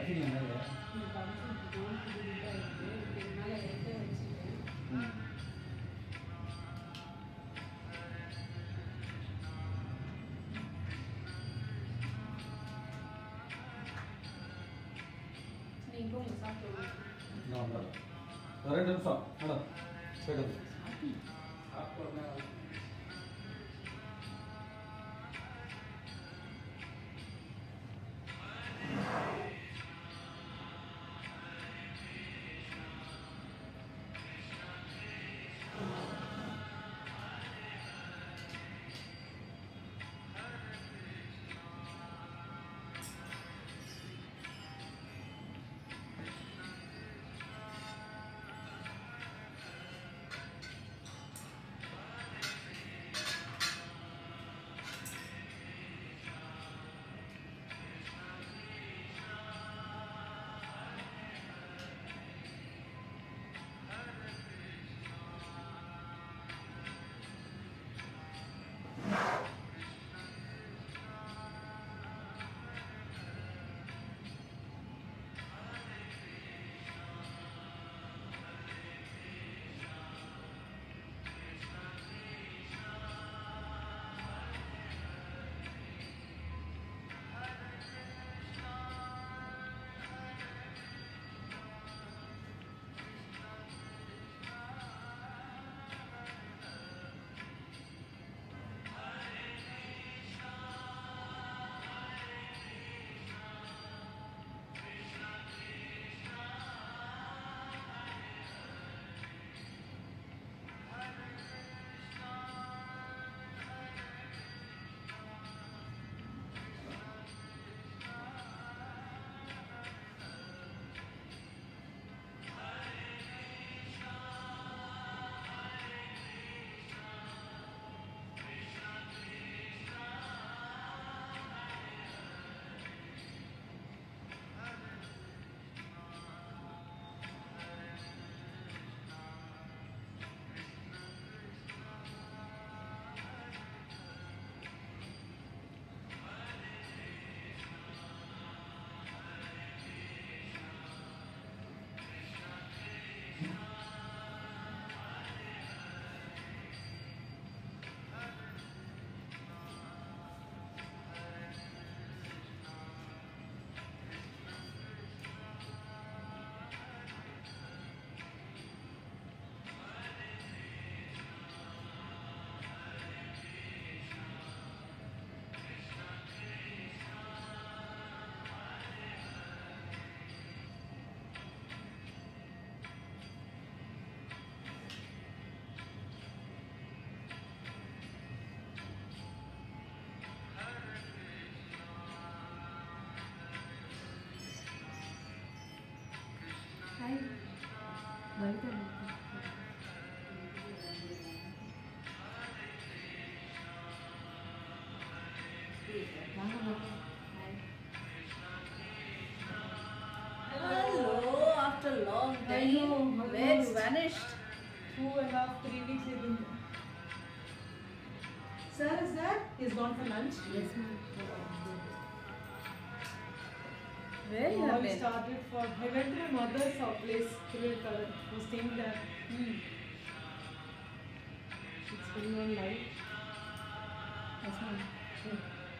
Hello, after a long time. Where you vanished? 2.5, 3 weeks he's been there. Sir is there? He's gone for lunch? Yes, ma'am. Where you have been? Started for. I went to my mother's place, Kiril. I was staying there. It's going on live. Yes, ma'am. Sure.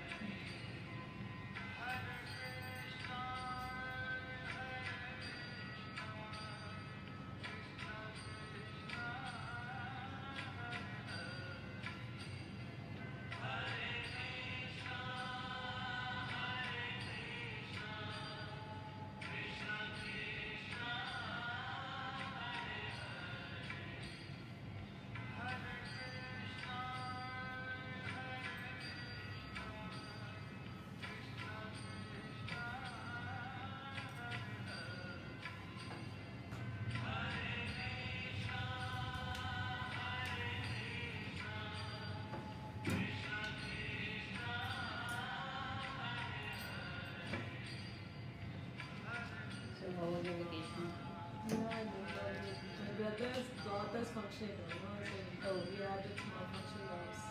How was your vacation? Yeah, I did. My brother's daughter's function, so we had a small function house.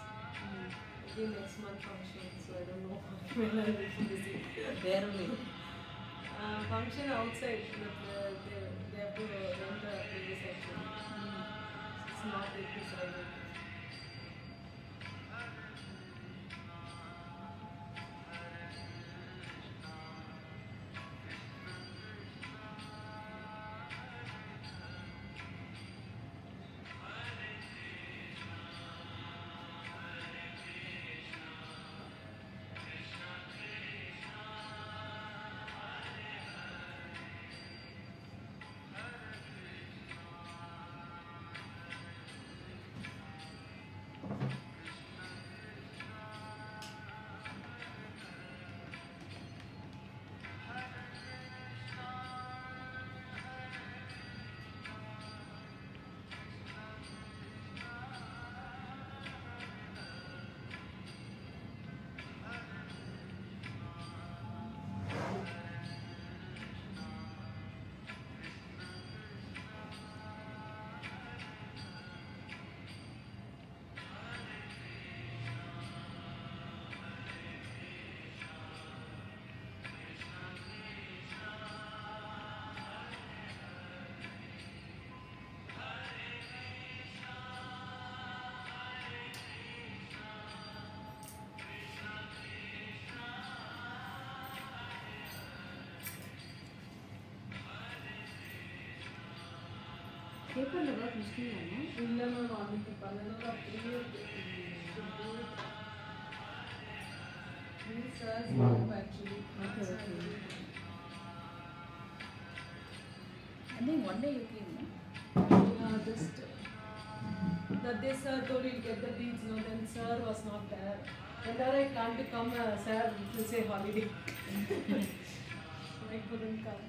Again next month function, so I don't know when I will be busy. Where only? function outside. They have to rent the place actually. It's not decided. பேப்பரில் work முடிச்சிட்டீங்களா? இல்லை ma'am, அன்றைக்கி பண்ணணும் அப்படியே actually. Okay, okay. I think one day you came, no? Yeah, just that day sir told you get the beads, no, then sir was not there. Whenever I planned to come, sir will say holiday. I couldn't come.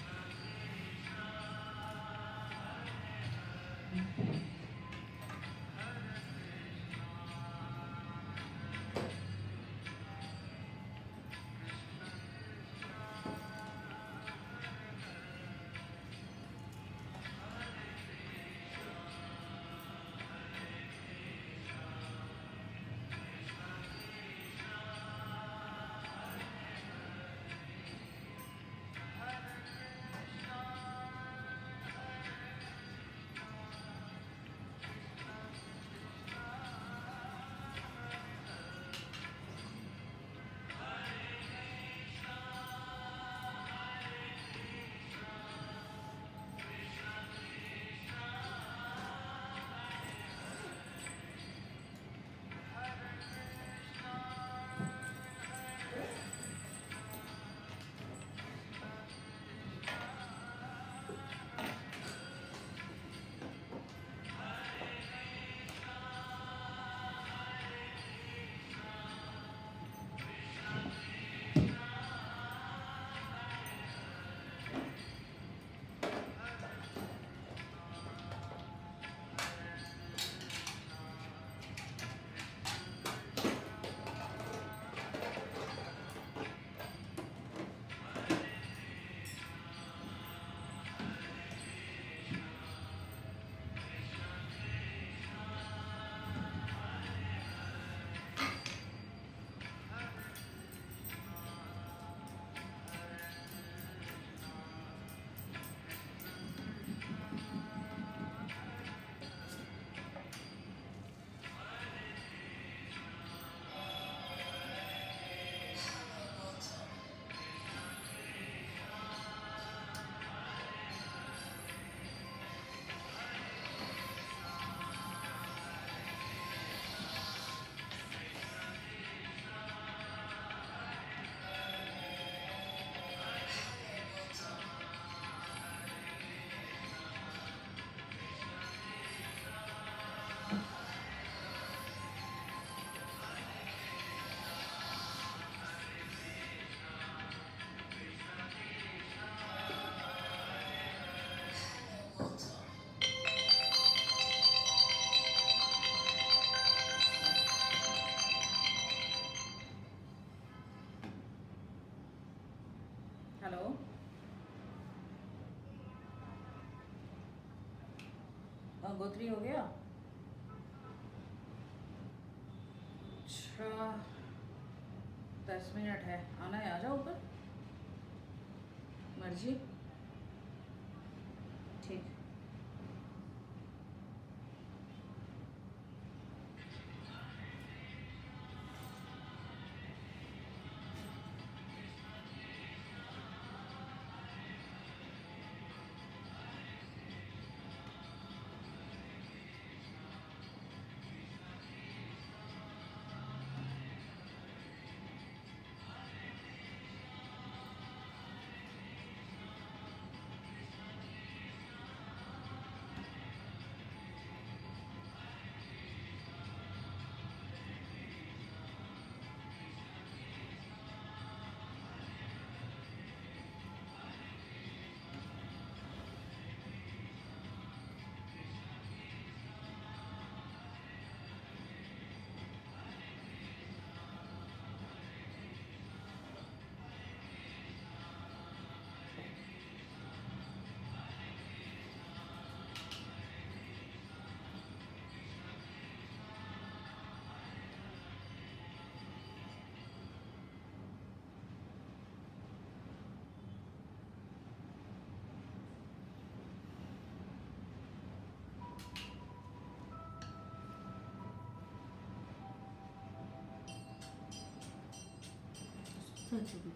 Hello, गोत्री हो गया? अच्छा 10 minute है, आना है, आ जाओ ऊपर। मर्जी ठीक। Such a good.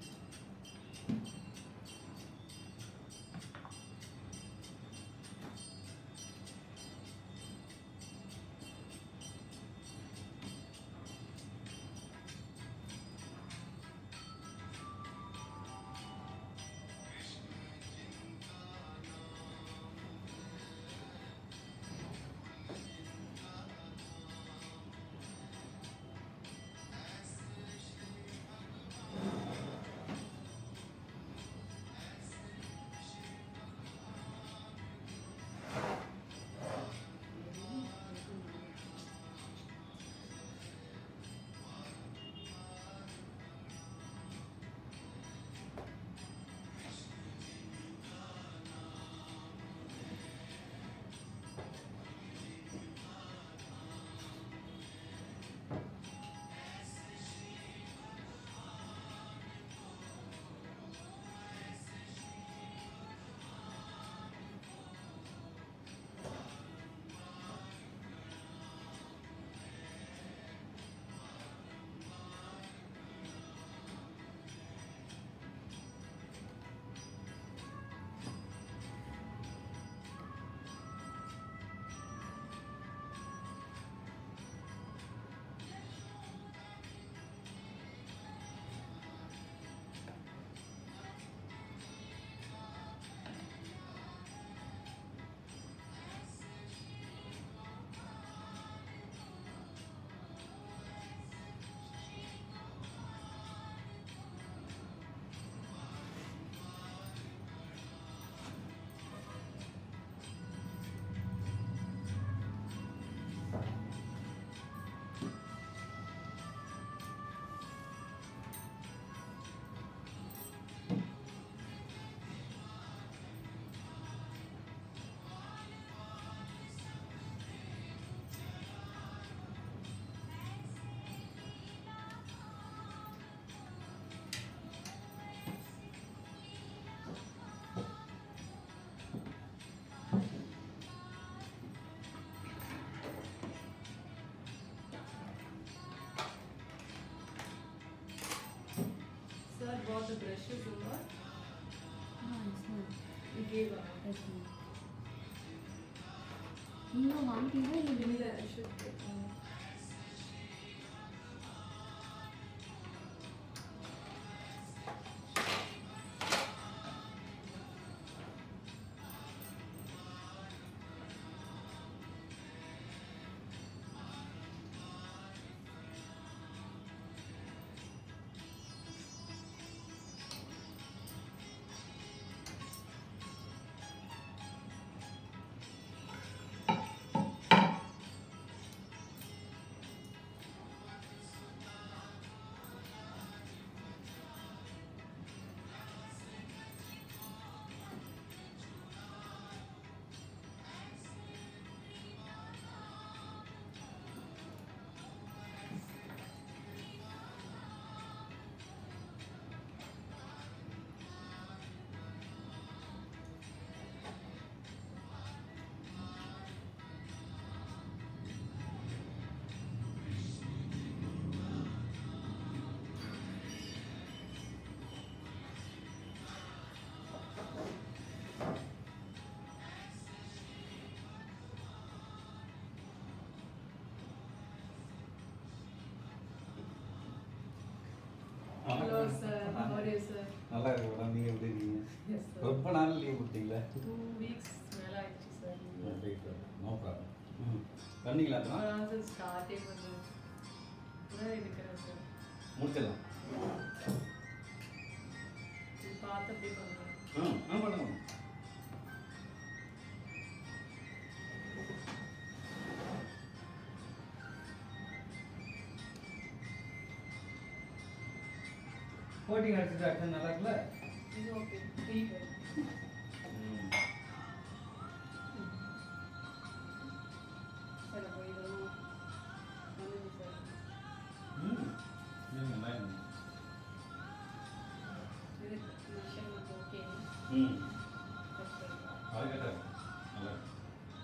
Sir bought the brushes over. Nice, nice. He gave her. That's nice. You know, one thing, you Maybe need I should get one. sir. How are you, sir? நல்லா இருக்கு madam. நீங்கள் எப்படி இருக்கீங்க? Yes, sir. ரொம்ப நாள் leave கொடுத்தீங்களா? 2 weeks மேல ஆயிடுச்சு sir. No problem. பண்ணீங்களா அப்புறம்? சார் ஸ்டார்ட்டே பண்ணேன். நான் இருக்கிறேன் சார். முடிச்சிடலாம். இது பார்த்து அப்படியே பண்ணுறேன். பண்ணுங்க. கோட்டிங் அடிச்சுட்டு அடிச்சு நல்லா இருக்குல்ல? இது ஓகே. 3 பேர். சார் அப்போ இதெல்லாம் பண்ணுங்க சார். இது மிஷன் ஓகே. அது கேட்டார் நல்லா இருக்கு.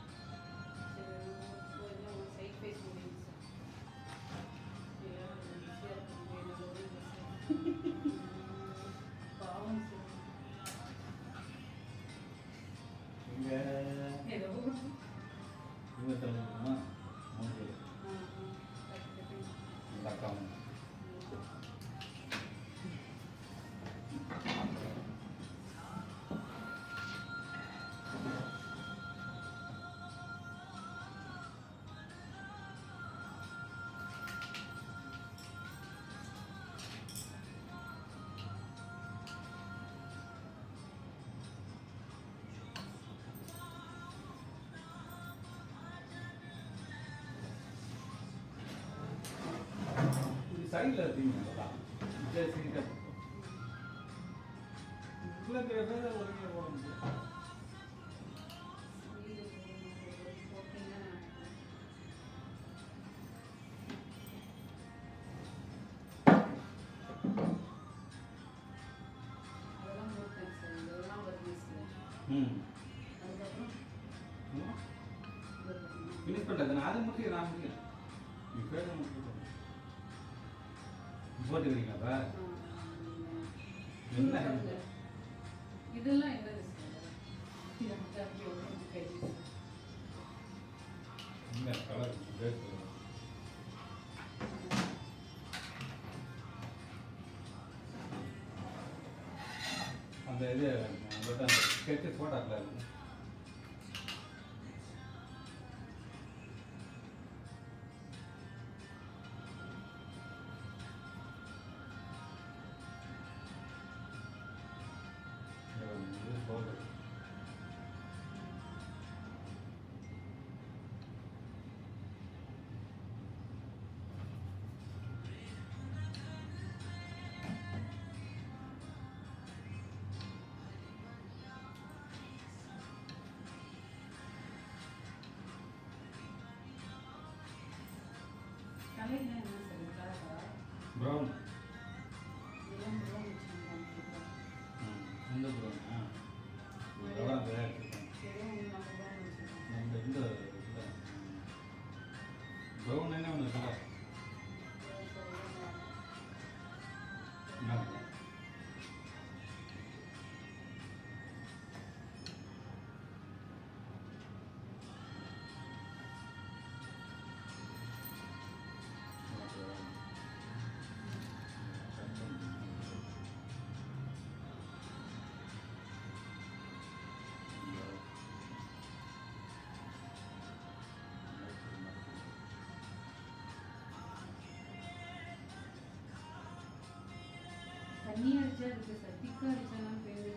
சைட் ஃபேஸ் முடியுது சார். பாவம் சார். ஏதோ இவங்க சொல்லுமா மூணு இந்த அக்கா சைடில் இருக்கீங்களா? சரி சரி உங்களுக்கு வேறு ஒருங்கே போட முடியும். அதெல்லாம் போட்டேன் சார். இதெல்லாம் வருது சார். அதுக்கப்புறம் ஃபினிஷ் பண்ணுறது நான் அதை முடியும். நான் முடியும். இப்போ முடியும் போட்டுக்கிறீங்களா? என்ன இதெல்லாம் என்னது சார்? என்ன கலர் பேஸ் அந்த இது அந்த ஸ்கெட்சஸ் போட்டாக்கல ப்ரௌன் இந்த ப்ரௌன் இந்த ப்ரௌன் என்ன ஒன்று இருக்கா? தண்ணி அடிச்சா இருக்கு சார். திக்கா அடிச்சாலும் பேரு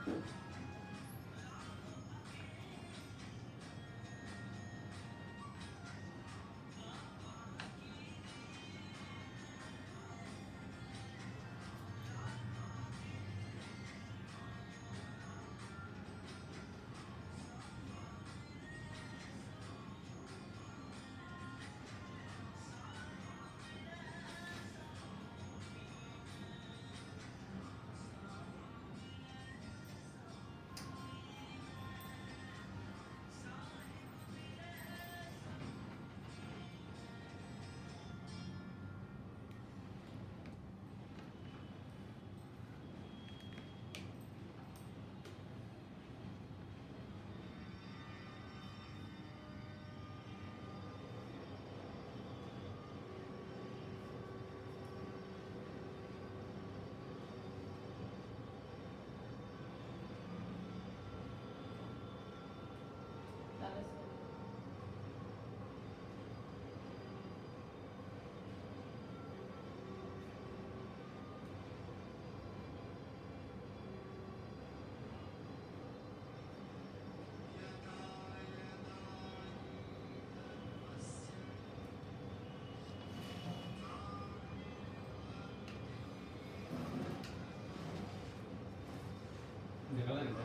இந்த கலர் இல்லை.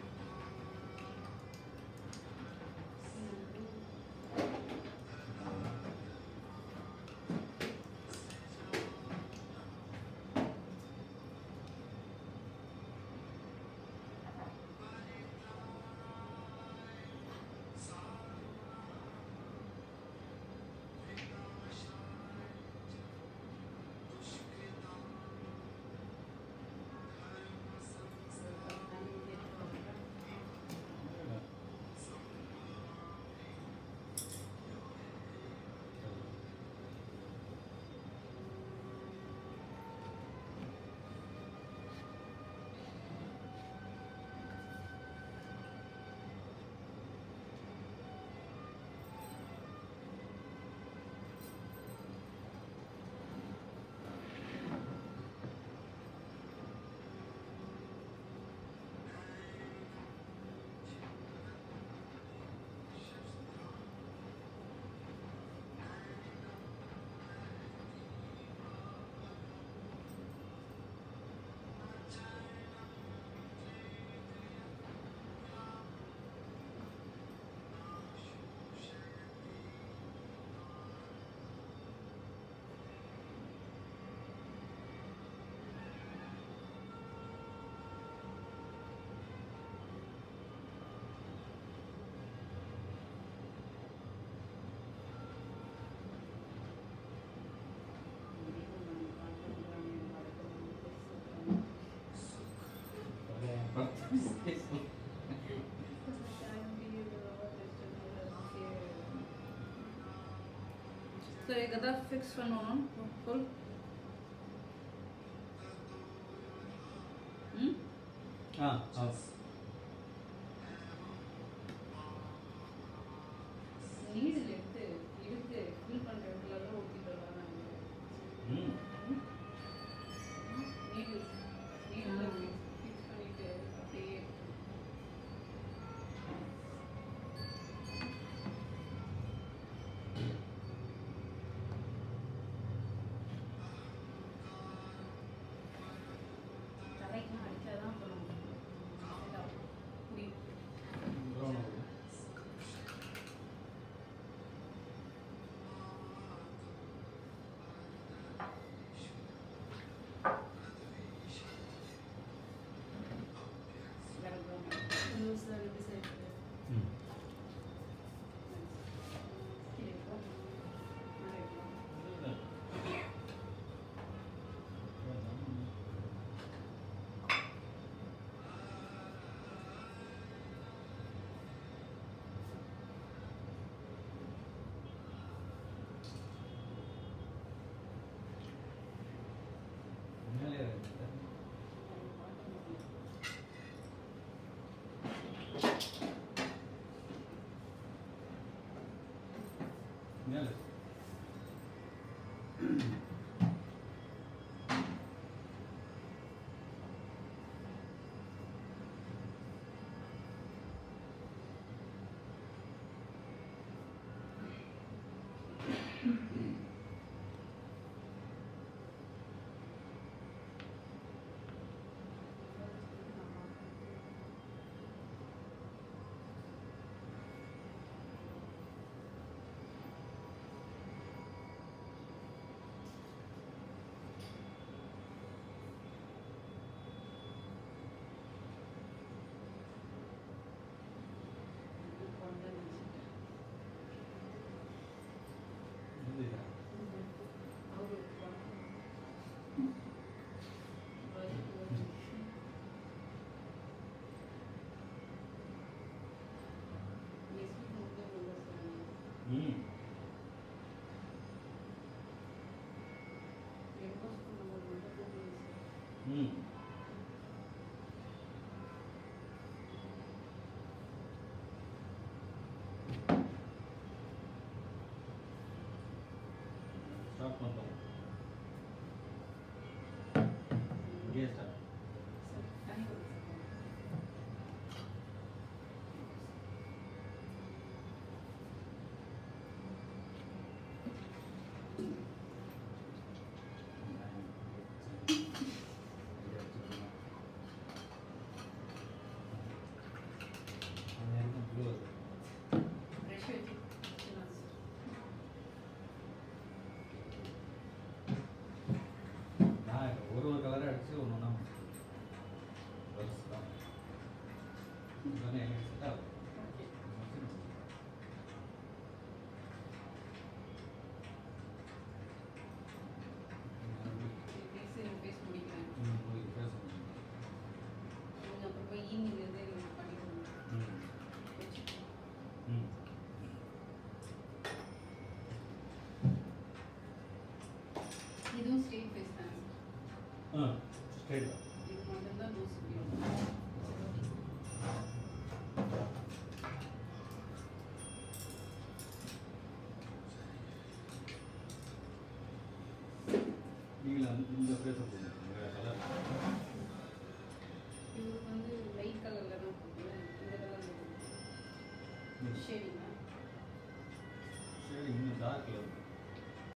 So ये गदा फिक्स பண்ணனும் full ஆ நீடில் எடுத்து ஃபில் பண்ற இடத்துல எல்லாம் ஊத்திட்டு வராங்க நீடில் ஃபிக்ஸ் பண்ணிட்டு அப்படியே தலைக்கு அடிச்சாதான் பண்ணுவோம் புரியுது ப்ரௌன் ஆகுது. ம் மேலே இருக்கு. மேலே ஸ்ட்ரைட் இது மட்டும்தான் லூஸ் பியூர். நீங்கள் இந்த பேச போகிறீங்க கலர் இவருக்கு வந்து லைட் கலரில் தான் கொடுக்குறேன். இந்த கலரில் ஷேடிங்கா சரி இன்னும் டார்க் கலர்